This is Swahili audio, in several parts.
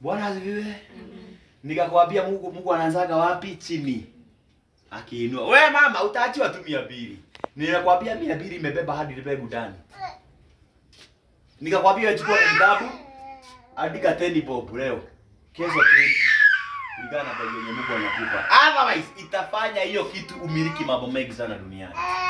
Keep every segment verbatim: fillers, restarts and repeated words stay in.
Bwana asifiwe. Nikakwambia Mungu Mungu anaanzaga wapi? Chini. Akiinua. Wewe mama utaachiwa tu mia mbili. Ninakwambia mia mbili imebeba hadi mbegu ndani. Nikakwambia chukua kitabu andika ten bob leo. Kesho twenty. Kulingana na bei yenye Mungu anakupa. Otherwise itafanya hiyo kitu umiliki mambo mengi sana duniani.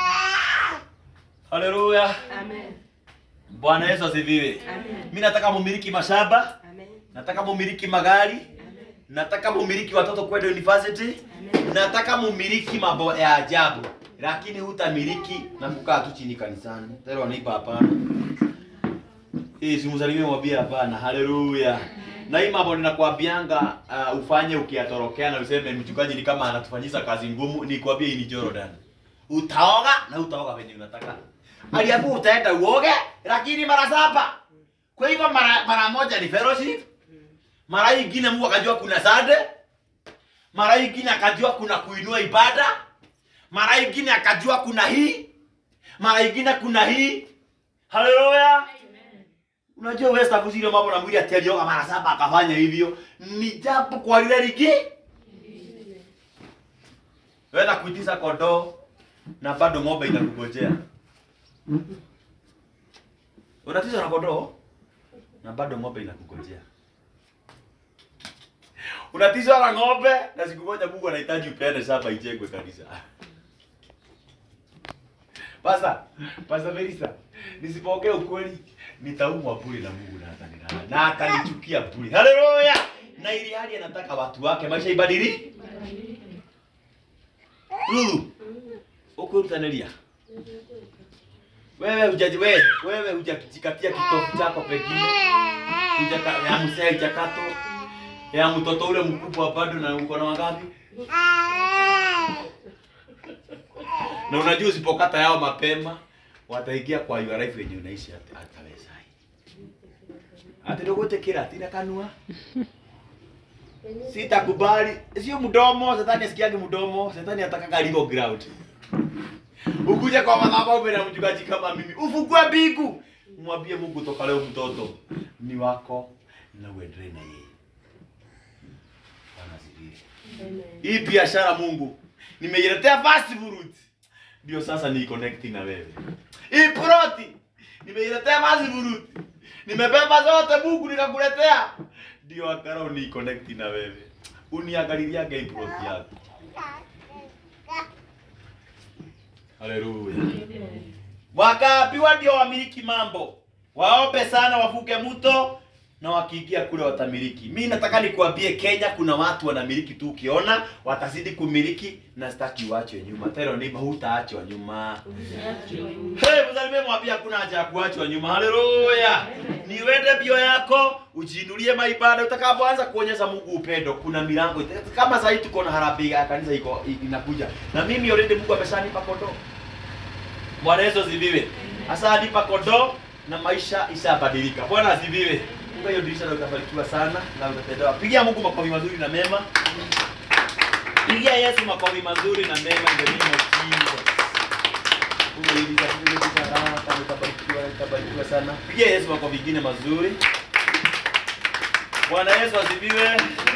Haleluya. Amen. Bwana Yesu asifiwe. Amen. Mimi nataka mumiliki mashamba. Amen. Nataka mumiliki magari. Amen. Nataka mumiliki watoto kwenda university. Amen. Nataka mumiliki mambo ya ajabu. Lakini hutamiliki na kukaa tu chini kanisani. Tero wanipa hapana. Eh, simusalimie mwambie hapana. Haleluya. Na hii mambo ninakwambianga uh, ufanye ukiatorokea na useme mchungaji ni kama anatufanyisha kazi ngumu, nikwambie hii ni Jordan. Utaoga na utaoga venye unataka. Aliapo utaenda uoge lakini mara saba. Kwa hivyo mara mara moja ni fellowship. Mara nyingine Mungu akajua kuna sade. Mara nyingine akajua kuna kuinua ibada. Mara nyingine akajua kuna hii. Mara nyingine kuna hii. Haleluya. Unajua wewe sasa kuzile mambo na mwili atalioga mara saba akafanya hivyo. Ni japo kwa lile ligi. Wewe na kuitiza kondoo na bado ng'ombe inakungojea. Unatiza na kondoo na bado ng'ombe inakungojea. Unatiza na ng'ombe na siku moja Mungu anahitaji upeane saba ijengwe kanisa. Pasa, pasa Melissa, nisipokee ukweli nitaumwa bure na Mungu na atanilala. Na atanichukia bure. Haleluya! Na ili hali anataka watu wake maisha ibadili. Lulu. Uko utanelia. Wewe hujaji wewe, wewe hujakikatia kitofu chako pekine. Hujaka ya msea chakato. Ya mtoto ule mkubwa bado na uko na wangapi? Na unajua usipokata yao mapema wataingia kwa your life yenye unaishi ataweza. Ati ndogo tekira tina kanua. Sitakubali. Sio mdomo, shetani asikiage mdomo, shetani ataka legal ground. Ukuje kwa madhabahu na mchungaji kama mimi, ufungue mbingu. Mwambie Mungu toka leo mtoto ni wako na uendelee na yeye. Bwana asifiwe. Hii biashara Mungu nimeiletea fast food. Ndio sasa ni connecting na wewe. Hii proti nimeiletea fast food. Nimebeba zote Mungu nikakuletea. Ndio akarao ni connect na wewe. Uniangalilia game proti yako. Haleluya. Wakaambiwa ndio wamiliki mambo. Waombe sana wavuke mto na wakiingia kule watamiliki. Mimi nataka nikuambie Kenya kuna watu wanamiliki tu ukiona watazidi kumiliki na sitaki uachwe nyuma. Tero ndivyo hutaachwa nyuma. Hey, mzalimie mwambie hakuna haja ya kuachwa nyuma. Haleluya. Niwende bio yako, ujinulie maibada utakapoanza kuonyesha Mungu upendo. Kuna milango kama sasa tuko na harambee ya kanisa iko inakuja. Na mimi already Mungu ameshanipa kondoo. Bwana Yesu asifiwe. Sasa anipa kondoo na maisha ishabadilika. Bwana asifiwe. Kwa hiyo dirisha leo utafanikiwa sana na utatendewa. Pigia Mungu makofi mazuri na mema. Pigia Yesu makofi mazuri na mema ndio mimi mtindo. Mungu ndiye atakayekubariki kama utabarikiwa utabarikiwa sana. Pigia Yesu makofi mengine mazuri. Bwana Yesu asifiwe.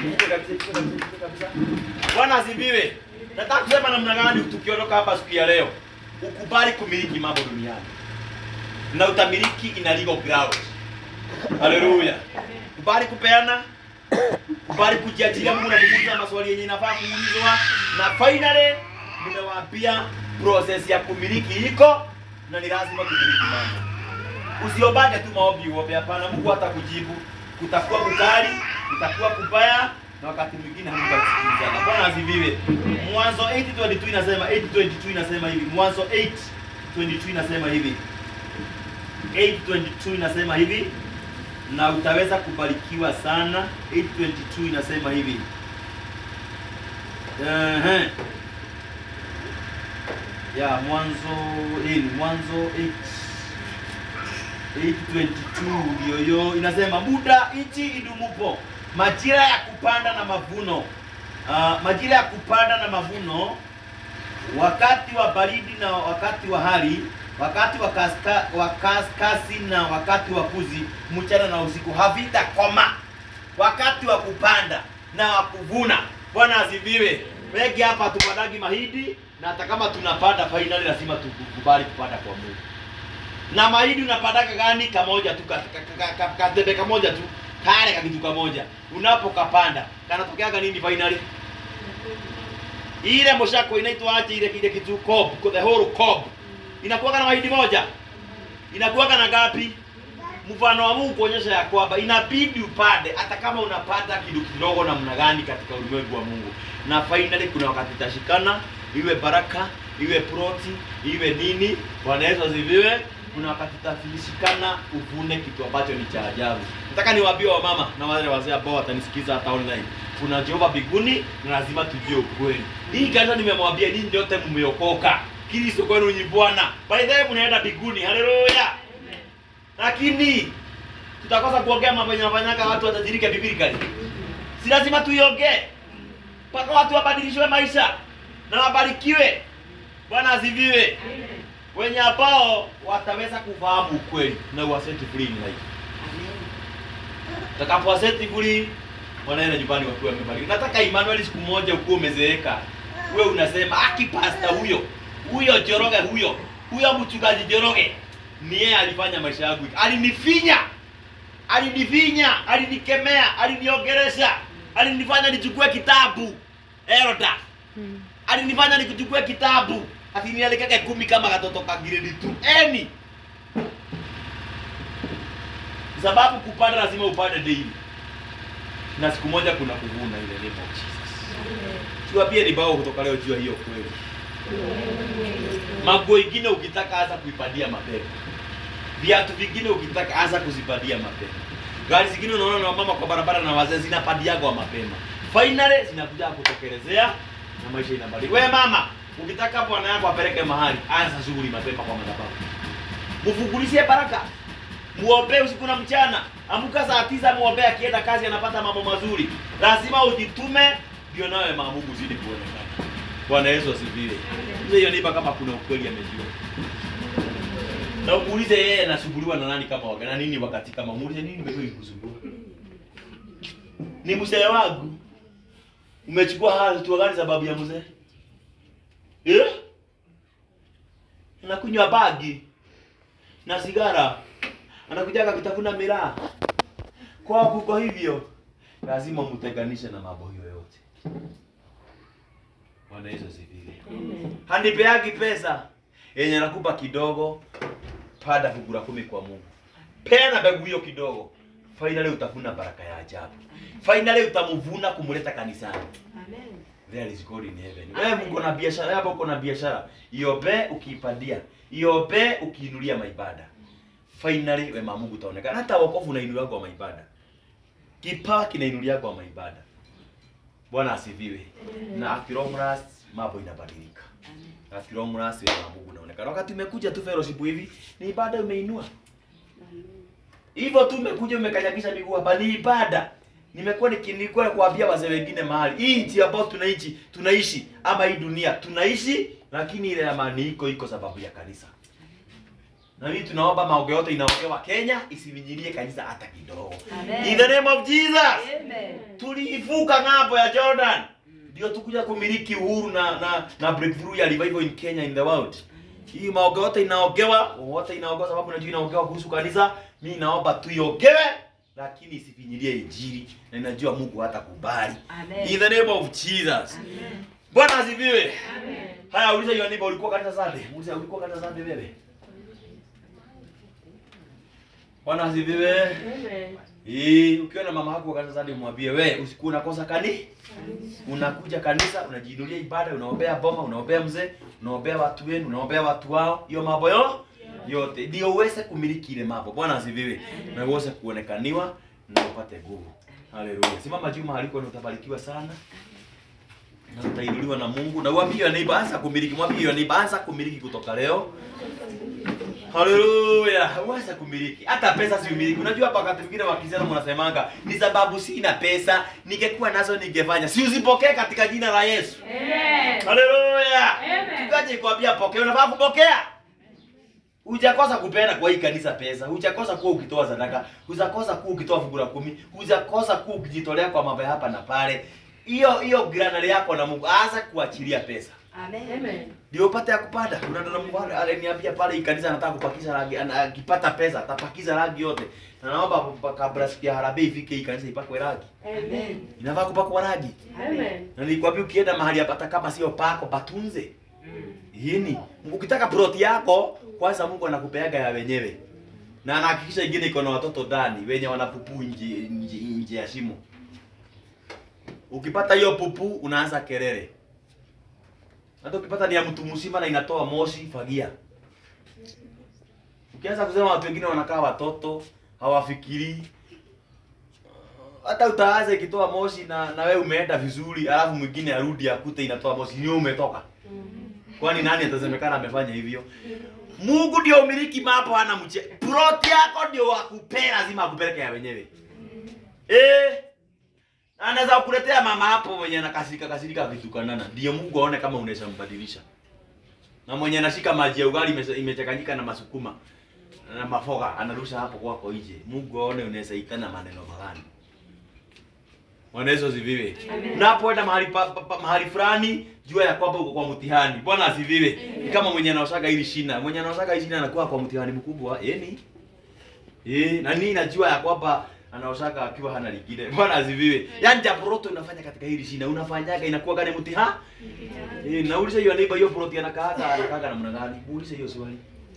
Bwana asifiwe. Nataka kusema namna gani tukiondoka hapa siku ya leo. Ukubali kumiliki mambo duniani. Na utamiliki ina legal ground. Haleluya. Kubali kupeana. Kubali kujiachilia Mungu na kuuliza maswali yenye inafaa kuulizwa. Na finally nimewaambia process ya kumiliki iko na ni lazima kumiliki mambo. Usiobage tu maombi uombe, hapana. Mungu atakujibu. Kutakuwa kukali, kutakuwa kubaya na wakati mwingine hamtasikiliza. Bwana asifiwe. Mwanzo eight twenty two inasema eight twenty two inasema hivi. Mwanzo eight twenty two inasema hivi. eight twenty two inasema hivi. Na utaweza kubarikiwa sana. eight twenty two inasema hivi. Eh uh-huh. Ya mwanzo hii mwanzo eight twenty two ndio yo inasema muda nchi idumupo, majira ya kupanda na mavuno. Uh, majira ya kupanda na mavuno, wakati wa baridi na wakati wa hali, wakati wa kaska, wa kaskasi na wakati wa kuzi, mchana na usiku havitakoma. wakati wa kupanda na wa kuvuna. Bwana asifiwe. Wengi hapa tupandagi mahindi na hata kama tunapanda finally lazima tukubali kupanda kwa Mungu. Na mahindi unapandaka gani? Kamoja tu, kadebe kamoja tu, kale kakitu kamoja. Unapokapanda kanatokeaga nini finally? Ile moshako inaitwa aje ile kile kitu cob, the whole cob. Inakuwa na mahindi moja. Inakuwa na ngapi? Mfano wa Mungu kuonyesha ya kwamba inabidi upande hata kama unapata kitu kidogo namna gani katika ulimwengu wa Mungu. Na finally kuna wakati tashikana, iwe baraka, iwe proti, iwe nini, Bwana Yesu asifiwe. Kuna wakati tafishikana uvune kitu ambacho ni cha ajabu. Nataka niwaambie wa mama na wale wazee ambao watanisikiza hata online. Kuna Jehova mbinguni na lazima tujue ukweli. Hii kanisa nimemwambia ninyi nyote mmeokoka. Kristo kwenu ni Bwana. By the way mnaenda mbinguni. Haleluya. Lakini tutakosa kuongea mambo yanayofanyanga watu watajirike biblikali. Si lazima tuiongee. Paka watu wabadilishwe maisha na wabarikiwe. Bwana asifiwe. Wenye ambao wataweza kufahamu ukweli na uwaseti free in life. Takapo waseti free wanaenda nyumbani wakiwa wamebarikiwa. Nataka Emmanuel siku moja ukue umezeeka. Wewe unasema aki pastor huyo. Huyo Joroge huyo. Huyo mchungaji Joroge. Ni yeye alifanya maisha yangu. Alinifinya. Alinifinya, alinikemea, aliniongelesha. Alinifanya nichukue kitabu. Eroda. Hmm. Alinifanya nichukue kitabu. Ati nialekeke kumi kama katoto ka grade two. Eni. Sababu kupanda lazima upande daily. Na siku moja kuna kuvuna ile name of Jesus. Tuwapie ni bao kutoka leo jua hiyo kweli. Mago ingine ukitaka anza kuipadia mapema. Viatu vingine ukitaka anza kuzipadia mapema. Gari zingine unaona na mama kwa barabara na wazee zinapadiaga wa mapema. Finally zinakuja kutokelezea na maisha inabadilika. Wewe mama, ukitaka bwana yako apeleke mahali, anza shughuli mapema kwa madhabahu. Mfungulizie baraka. Muombe usiku na mchana. Amka saa tisa muombe, akienda kazi anapata mambo mazuri. Lazima ujitume ndio nawe maamugu zidi kuonekana. Bwana Yesu asifiwe. Hiyo nipa kama kuna ukweli amejua. Na umuulize yeye anasumbuliwa na nani kama waga na nini wakati kama muulize nini mbele ikusumbua. Ni mzee wangu. Umechukua hatua gani sababu ya mzee? Eh? Anakunywa bagi na sigara. Anakujaga kitafuna miraa. Kwa kuko hivyo lazima mtenganishe na mambo hiyo yote. Bwana Yesu asifiwe. Amen. Hanipeagi pesa yenye anakupa kidogo, pada fugura kumi kwa Mungu. Pena mbegu hiyo kidogo. Finally utavuna baraka ya ajabu. Finally utamuvuna kumuleta kanisani. Amen. There is God in heaven. Wewe Mungu na biashara yako, uko na biashara. Iombe ukiipadia. Iombe ukiinulia maibada. Finally wema Mungu utaonekana. Hata wokovu unainulia kwa maibada. Kipawa kinainulia kwa maibada. Bwana asifiwe. Na afiromras mambo inabadilika. Amen. Afiromras wema Mungu unaonekana. Wakati umekuja tu fellowship hivi, ni ibada umeinua. Amen. Hivyo tu umekuja umekanyagisha miguu hapa ni ibada. Nimekuwa nikinikuwa kuambia wazee wengine mahali. Hii nchi ambayo tunaishi, tunaishi ama hii dunia tunaishi, lakini ile amani iko iko sababu ya kanisa. Na mimi tunaomba maoge yote inaogewa Kenya isivinyilie kanisa hata kidogo. In the name of Jesus. Amen. Tulivuka ng'ambo ya Jordan. Ndio mm. tukuja kumiliki uhuru na na na breakthrough ya revival in Kenya in the world. Hii maoge yote inaogewa, wote inaogewa sababu najua inaogewa kuhusu kanisa. Mimi naomba tuiogewe lakini isivinyilie injili na najua Mungu hatakubali. In the name of Jesus. Amen. Bwana asifiwe. Amen. Haya uliza hiyo neighbor ulikuwa kanisa Sunday? Uliza ulikuwa kanisa Sunday wewe? Bwana asifiwe. Amen. Eh, ukiona mama yako kanisa Sunday mwambie wewe usiku unakosa kani? Unakuja kanisa, unajiinulia ibada, unaombea boma, unaombea mzee, unaombea watu wenu, unaombea watu wao. Hiyo mambo yo yote ndio uweze kumiliki ile mambo. Bwana asifiwe. Na uweze kuonekaniwa na upate nguvu. Haleluya. Simama juu mahali kwako utabarikiwa sana. Na utainuliwa na Mungu na uambie neighbor anza kumiliki, mwambie neighbor anza kumiliki kutoka leo. Haleluya. Uweze kumiliki. Hata pesa si umiliki. Unajua hapa wakati mwingine wakizana mnasemanga ni sababu sina pesa, ningekuwa nazo ningefanya. Si uzipokee katika jina la Yesu. Amen. Haleluya. Amen. Tukaje kuambia pokea, unafaa kupokea. Hujakosa kupenda kwa hii kanisa pesa, hujakosa kuwa ukitoa sadaka, hujakosa kuwa ukitoa fungu la kumi, hujakosa kuwa ukijitolea kwa mambo hapa na pale. Hiyo hiyo granary yako na Mungu aanza kuachilia pesa. Amen. Ndio upate ya kupanda. Kuna ndo Mungu aliniambia pale hii kanisa anataka kupakiza rangi, akipata pesa atapakiza rangi yote. Na naomba kabla siku ya harambee ifike hii kanisa ipakwe rangi. Amen. Inafaa kupakwa rangi. Amen. Na nilikwambia ukienda mahali hapa kama sio pako patunze. Hini, ukitaka plot yako kwanza Mungu anakupeaga ya wenyewe. Na anahakikisha ingine iko na watoto ndani wenye wanapupu nje nje nje ya shimo. Ukipata hiyo pupu unaanza kelele. Hata ukipata ni ya mtu mzima na inatoa moshi, fagia. Ukianza kusema watu wengine wanakaa watoto, hawafikiri. Hata utaanza ikitoa moshi na na wewe umeenda vizuri, alafu mwingine arudi akute inatoa moshi, ni umetoka. Kwani nani atasemekana amefanya hivyo? Mungu ndio umiliki mapo hana mche. Plot yako ndio akupea, lazima akupeleke ya wenyewe. Eh? Anaweza kukuletea mama hapo mwenye anakasirika kasirika vitukanana. Ndio Mungu aone kama unaweza mbadilisha. Na mwenye anashika maji ya ugali imechanganyika na masukuma na mafoga anarusha hapo kwako nje. Mungu aone unaweza ikana maneno magani. Mwanezo ziviwe. Unapoenda mahali pa, pa, pa, mahali fulani jua ya kwamba uko kwa mtihani. Bwana asiviwe. Ni kama mwenye anaosaga hili shina. Mwenye anaosaga hili shina anakuwa kwa mtihani mkubwa. Yeni. Eh, na nini najua ya kwamba anaosaga akiwa hana lingine. Bwana asiviwe. Yaani japoroto unafanya katika hili shina. Unafanyaga inakuwa gani mtihani? Eh, nauliza hiyo neighbor hiyo proti anakaaga anakaaga namna gani? Muulize hiyo swali.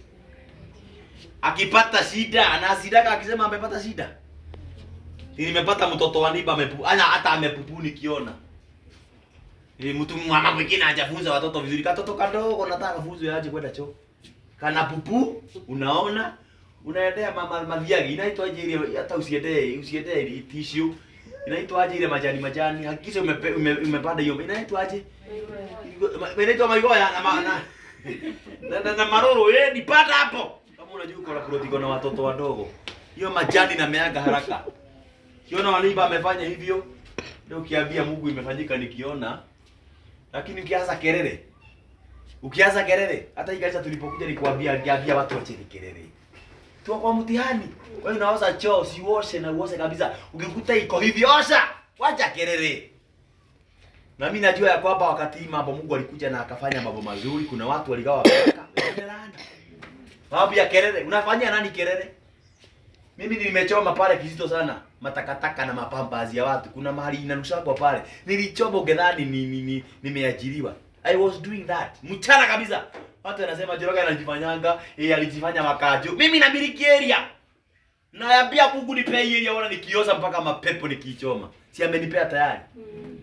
Akipata shida, anasidaka akisema amepata shida. Nimepata mtoto wa niba amepu, ana hata amepupu nikiona. Ni mtu mama mwingine hajafunza watoto vizuri. Katoto kadogo nataka funzo aje kwenda choo. Kana pupu, unaona? Unaendea mama madhiagi, inaitwa aje ile hata usiendee, usiendee ile tissue. Inaitwa aje ile majani majani. Hakikisha umepanda ume, ume hiyo. Inaitwa aje? Inaitwa maigoya na maana. Na na, na maroro eh nipata hapo. Kama unajua uko na protiko na watoto wadogo. Hiyo majani na meaga haraka. Kiona waliba amefanya hivyo, ndio ukiambia Mungu imefanyika nikiona. Lakini ukianza kelele. Ukianza kelele, hata ikaisha tulipokuja nikuambia ngiambia watu wache kelele. Tu kwa mtihani. Wewe unaoza choo, sioshe na uoshe kabisa. Ukikuta iko hivyo osha, wacha kelele. Na mimi najua ya kwamba wakati mambo Mungu alikuja na akafanya mambo mazuri, kuna watu waligawa baraka. Wewe Babu ya kelele, unafanyia nani kelele? Mimi nimechoma pale kizito sana, matakataka na mapambazi ya watu. Kuna mahali inanusha kwa pale. Nilichoma ugedhani ni ni, ni nimeajiriwa. I was doing that. Mchana kabisa. Watu wanasema Joroga anajifanyanga, yeye alijifanya makajo. Mimi na miliki area. Naambia Mungu nipe area wala nikioza mpaka mapepo nikichoma. Si amenipea tayari. Mm.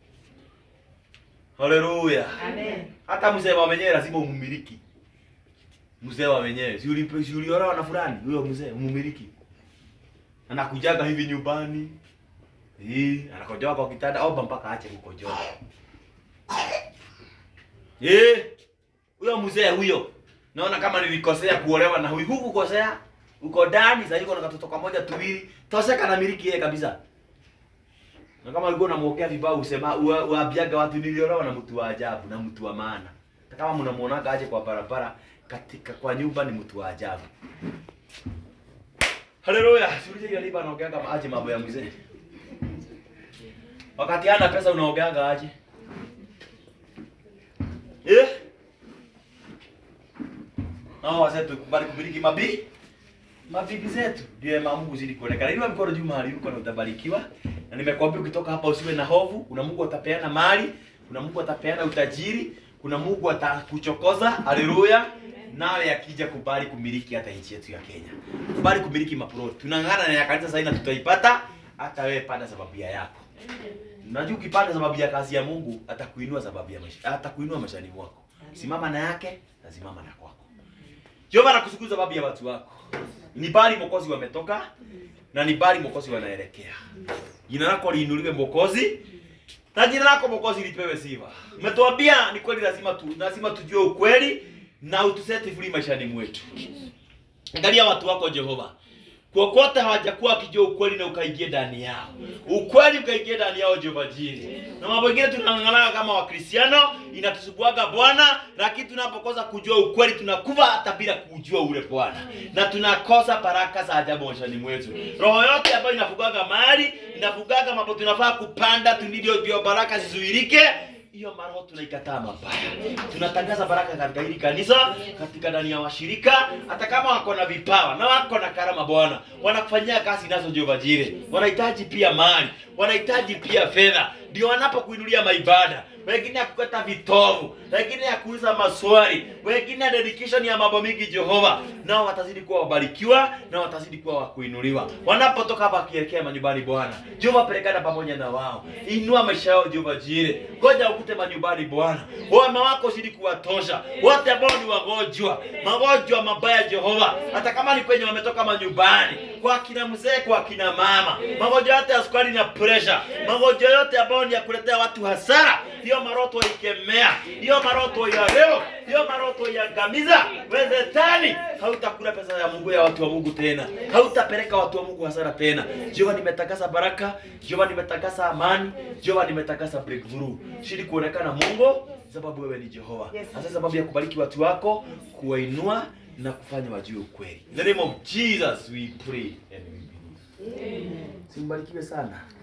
Haleluya. Amen. Hata mzee wa wenyewe lazima umumiliki. Mzee wa wenyewe, si ulipe si uliolewa na fulani, huyo mzee umumiliki. Anakujaga hivi nyumbani. Eh, anakojoa kwa kitanda au mpaka aache kukojoa. Eh, huyo mzee huyo. Naona kama nilikosea kuolewa na huyu. Huku kosea. Uko ndani sasa yuko na katoto kamoja tuwili. Toseka na miliki yeye kabisa. Na kama ulikuwa unamwokea vibaya usema uambiaga watu niliolewa na mtu wa ajabu na mtu wa maana. Kama mnamuonaga aje kwa barabara katika kwa nyumba ni mtu wa ajabu. Haleluya. Sikuja ile liba anaongeaga aje mambo ya mzee. Wakati hana pesa unaongeaga aje? Eh? Nao wazee tukubali kumiliki mabi. Mabibi zetu ndio Mungu zidi kuonekana. Ile mkono juu mahali uko na utabarikiwa. Na nimekwambia ukitoka hapa usiwe na hofu, kuna Mungu atapeana mali, kuna Mungu atapeana utajiri, kuna Mungu atakuchokoza. Haleluya. Nawe akija kubali kumiliki hata nchi yetu ya Kenya. Kubali kumiliki maplot. Tunang'ana na ya kanisa sasa na tutaipata hata wewe panda sababu yako. Unajua ukipanda sababu ya kazi ya Mungu atakuinua sababu ya maisha. Atakuinua maishani mwako. Simama na yake, na simama na kwako. Jehova anakushukuru sababu ya watu wako. Ni bali Mwokozi wametoka na ni bali Mwokozi wanaelekea. Jina lako liinuliwe Mwokozi. Na jina lako Mwokozi lipewe sifa. Umetuambia ni kweli lazima tu lazima tujue ukweli na utuseti free maishani mwetu. Angalia watu wako Jehova. Kwa kote hawajakuwa wakijua ukweli na ukaingia ndani yao. Ukweli ukaingia ndani yao Jehova Jireh. Na mambo mengine tunang'ang'ana kama Wakristiano, inatusubuaga Bwana, lakini tunapokosa kujua ukweli tunakufa hata bila kujua ule Bwana. Na tunakosa baraka za ajabu maishani mwetu. Roho yote ambayo inafugaga mali, inafugaga mambo tunafaa kupanda, tundio ndio baraka zizuirike. Hiyo maroho tunaikataa mabaya. Tunatangaza baraka katika hili kanisa, katika ndani ya washirika, hata kama wako na vipawa na wako na karama Bwana, wanakufanyia kazi nazo Jehova Jireh. Wanahitaji pia mali, wanahitaji pia fedha, ndio wanapokuinulia maibada. Wengine kukata vitovu, wengine ya kuuliza maswali, wengine dedication ya mambo mingi Jehova. Nao watazidi kuwa wabarikiwa na watazidi kuwa wakuinuliwa. Wanapotoka hapa kielekea manyumbani Bwana, Jehova pelekana pamoja na wao. Inua maisha yao Jehova Jireh. Ngoja ukute manyumbani Bwana. Wema wako zidi kuwatosha. Wote ambao ni wagonjwa, magonjwa mabaya Jehova, hata kama ni kwenye wametoka manyumbani, kwa kina mzee, kwa kina mama, magonjwa yote ya sukari na pressure, magonjwa yote ambao ni ya kuletea watu hasara, hiyo maroto ikemea, hiyo maroto ya leo, hiyo maroto ya gamiza. Wewe Shetani, hautakula pesa ya Mungu ya watu wa Mungu tena. Hautapeleka watu wa Mungu hasara tena. Jehova nimetakasa baraka, Jehova nimetakasa amani, Jehova nimetakasa breakthrough. Shidi kuonekana Mungu sababu wewe ni Jehova. Sasa sababu ya kubariki watu wako, kuwainua na kufanya wajue ukweli. In the name of Jesus we pray and we believe. Amen. Simbarikiwe sana.